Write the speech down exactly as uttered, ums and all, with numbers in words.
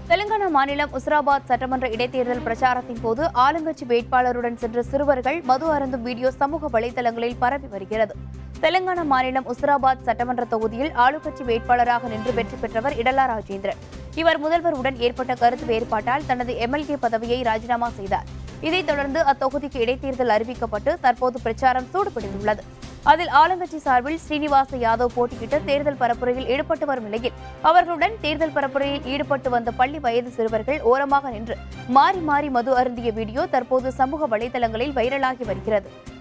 தெலுங்கானா மாநிலம் உஸ்ராபாத் சட்டமன்ற இடைத்தேர்தல் பிரச்சாரத்தின் போது ஆளுங்கட்சி வேட்பாளருடன் சென்ற சிறுவர்கள் மது அருந்தும் வீடியோ சமூக வலைதளங்களில் பரவி வருகிறது. தெலுங்கானா மாநிலம் உஸ்ராபாத் சட்டமன்ற தொகுதியில் ஆளுங்கட்சி வேட்பாளராக நின்று வெற்றி பெற்றவர் இடலா ராஜேந்திரன். இவர் முதல்வருடன் ஏற்பட்ட கருத்து வேறுபாட்டால் தனது எம்எல்ஏ பதவியை ராஜினாமா செய்தார். இதைத் தொடர்ந்து அத்தொகுதிக்கு இடைத்தேர்தல் அறிவிக்கப்பட்டு தற்போது பிரச்சாரம் சூடுபிடித்துள்ளது. அதில் ஆளுங்கட்சி சார்பில் ஸ்ரீனிவாச யாதவ் போட்டியிட்டு தேர்தல் பரப்புரையில் ஈடுபட்டு வரும் நிலையில் அவர்களுடன் தேர்தல் பரப்புரையில் ஈடுபட்டு வந்த பள்ளி வயது சிறுவர்கள் ஓரமாக நின்று மாறி மாறி மது அருந்திய வீடியோ தற்போது சமூக வலைதளங்களில் வைரலாகி வருகிறது.